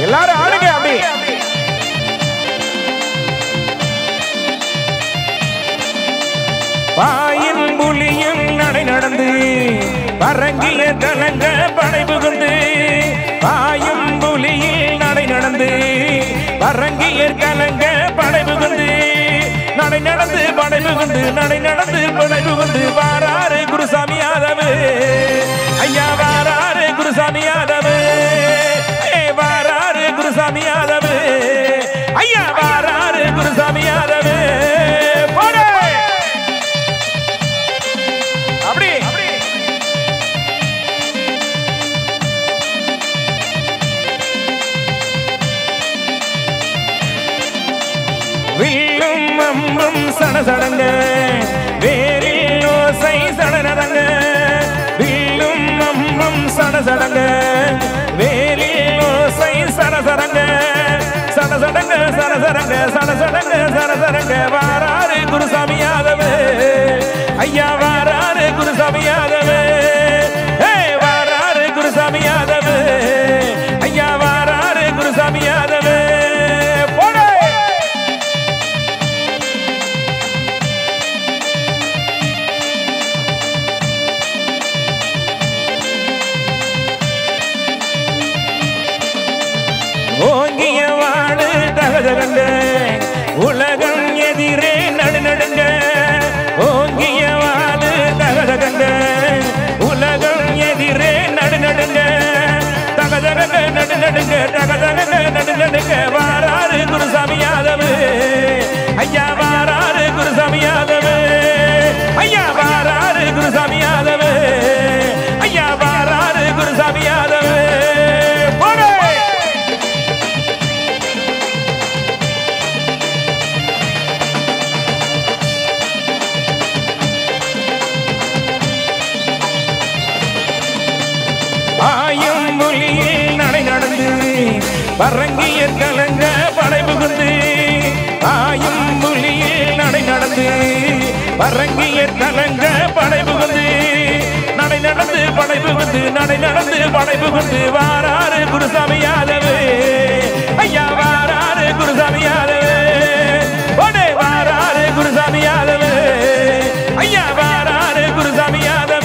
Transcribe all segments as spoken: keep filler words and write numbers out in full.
எல்லாரும் ஆடுங்க அப்படி. பாயின் புலியும் நடை நடந்து பரங்கிய கலங்க படை புகுந்து பாயும் புலியில் நடை நடந்து பரங்கிய கலங்க படை புகுந்து நடை நடந்து படை புகுந்து நடை நடந்து படை புகுந்து வாராரு குருசாமி யாதவ் ஐயா வாராரு குருசாமி யாதவ் வாராரு குருசாமி யாதவ் ஐயா வாராரு குருசாமி யாதவ் அப்படி வில்லும் அம்பும் சடசடங்க வேரில் ஓசை சடநடங்க வில்லும் அம்பும் சடசடங்க வேரில் ஓசை சடசடங்க சடசடங்க சடசடங்க சடசடங்க சடசடங்க வாராரு குருசாமி யாதவ் ஐயா வாராரு குருசாமி யாதவ் வாராரு குருசாமி யாதவ் ஐயா வாராரு குருசாமி யாதவ் ஓங்கிய வாடு தகதகங்க உலகம் எதிரே நடுநடுங்க ஓங்கிய வாடு தகதகங்க உலகம் எதிரே நடுநடுங்க தகதகங்க நடுநடுங்க தகதகங்க நடுநடுங்க வாராரு குருசாமி யாதவ் ஐயா வாராரு குருசாமி யாதவ் ஐயா வாராரு குருசாமி யாதவ் ஐயா வாராரு குருசாமி யாதவ் ஆயும் மொழியில் நடை நடந்து பரங்கிய கலங்க படை புகுந்து ஆயும் மொழியில் நடை நடந்து பரங்கிய கலங்க படை புகுந்து நடை நடந்து படை புகுந்து நடை நடந்து படை புகுந்து வாராரு குருசாமி யாதவ் ஐயா வாராரு குருசாமி யாதவ் வாராரு குருசாமி யாதவ் ஐயா வாராரு குருசாமி யாதவ்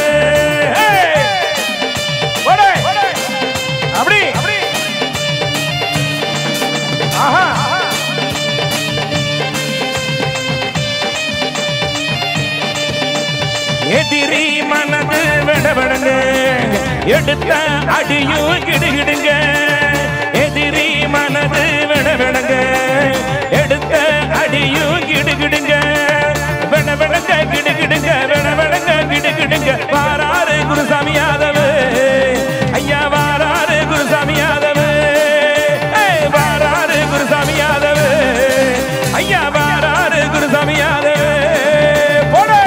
அப்படி ஆஹா எதிரி மனது விடவிடுங்க எடுத்த அடியும் கிடுகிடுங்க எதிரி மனது விடவிடுங்க எடுத்த அடியும் கிடுகிடுங்க விடவிடுங்க கிடுகிடுங்க விடவிடுங்க கிடுகிடுங்க வாராரு குருசாமி யாதவ் ஐயா வாராரு குருசாமி யாதவ் வாராரு குருசாமி யாதவ் ஐயா வாராரு குருசாமி யாதவ் போடு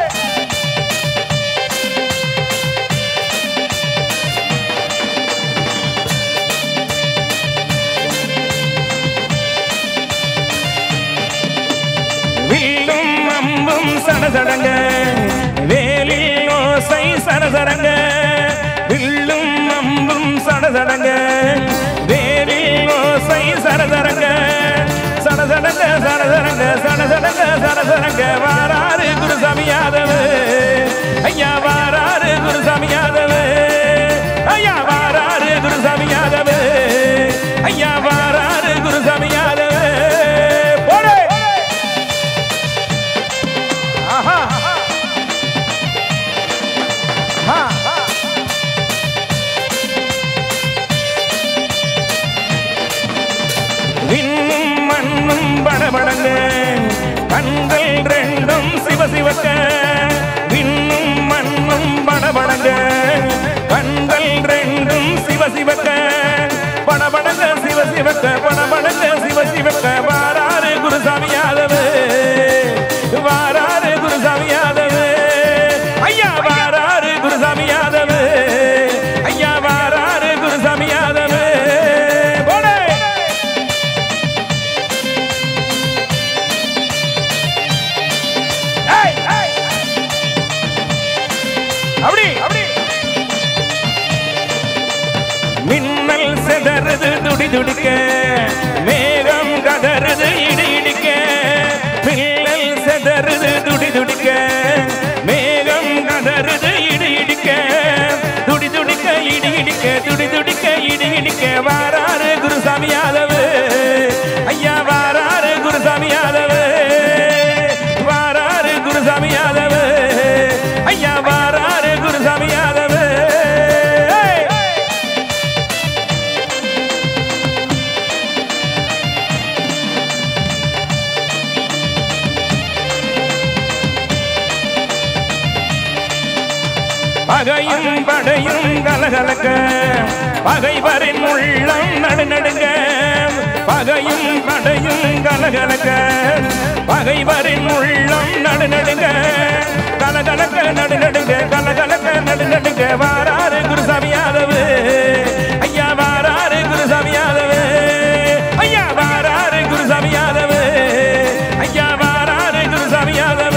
வில்லும் அம்பும் சடசடங்க வேலில் ஓசை சடசடங்க வில்லும் அம்பும் சடசடங்க வேலில் ஓசை சடசடங்க சடசடங்க சடசடங்க சடசடங்க சடசடங்க வாராரு குருசாமி யாதவ் ஐயா வாராரு குருசாமி யாதவ் ஐயா வாராரு குருசாமி யாதவ் ஐயா வாராரு குருசாமி யாதவ் போடு ஆஹா ஆஹா விண்ணும் மண்ணும் படபடங்க கண்கள் ரெண்டும் சிவசிவக்க விண்ணும் மண்ணும் படபடங்க கண்கள் ரெண்டும் சிவசிவக்க படபடங்க சிவசிவக்க படபடங்க சிவசிவக்க வாராரு குருசாமி யாதவ் வாராரு குருசாமி யாதவ் ஐயா வாராரு குருசாமி யாதவ் ஐயா வாராரு குருசாமி யாதவ் அப்படி அப்படி மின்னல் செதறது துடி துடிக்க மேகம் கதறுது இடி இடிக்க பிள்ளல் செதறுது துடி துடிக்க மேகம் கதறுது இடி இடிக்க துடி துடிக்க இடி இடிக்க துடி துடிக்க இடி இடிக்க வாராரு குருசாமி யாதவ் ஐயா வாராரு குருசாமி யாதவ் வாராரு குருசாமி யாதவ் ஐயா வாராரு குருசாமி யாதவ் பகையும் படையும் கலகலக்க பகைவரின் உள்ளம் நடுநடுங்க பகையும் படையும் கலகலக்க பகைவரின் உள்ளம் நடுநடுங்க கலகலக்க நடுநடுங்க கலகலக்க நடுநடுங்க வாராரு குருசாமி யாதவ் ஐயா வாராரு குருசாமி யாதவ் ஐயா வாராரு குருசாமி யாதவ் ஐயா வாராரு குருசாமி யாதவ்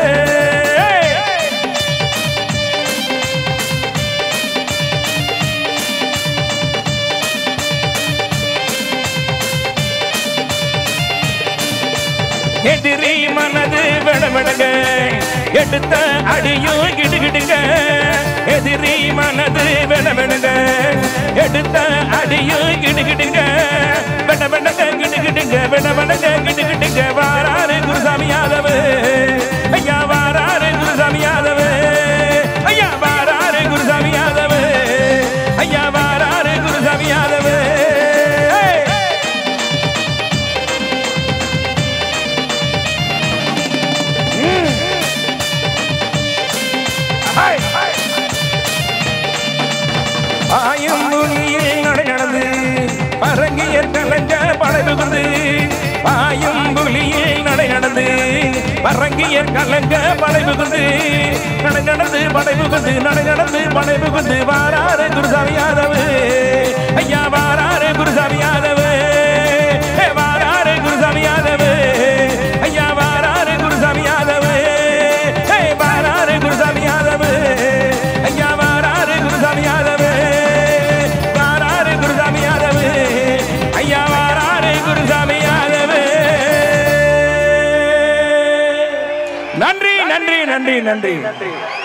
எதிரி மனது விடவிடுங்க எடுத்த அடியும் கிடுகிடுங்க எதிரி மனது விடவிடுங்க எடுத்த அடியும் கிடுகிடுங்க விடவிடுங்க கிடுகிடுங்க விடவிடுங்க கிடுகிடுங்க வாராரு குருசாமி யாதவ் ஐயா வாராரு குருசாமி யாதவ் ஐயா வாராரு குருசாமி யாதவ் ஐயா வாராரு குருசாமி யாதவ் பாயும் புலியில் நடை நடந்து பரங்கிய கலங்க படைபுகுந்து பாயும் புலியில் நடை நடந்து பரங்கிய கலங்க படைபுகுந்து நடை நடந்து படைபுகுந்து நடை நடந்து படைபுகுந்து வாராரு குருசாமி யாதவ் ஐயா வாராரு குருசாமி யாதவ் வாராரு குருசாமி யாதவ் ஐயா வாராரு குருசாமி யாதவ் வாராரு குருசாமி யாதவ் ஐயா வாராரு குருசாமி யாதவ் ஐயா வாராரு குருசாமி யாதவ் நன்றி நன்றி நன்றி நன்றி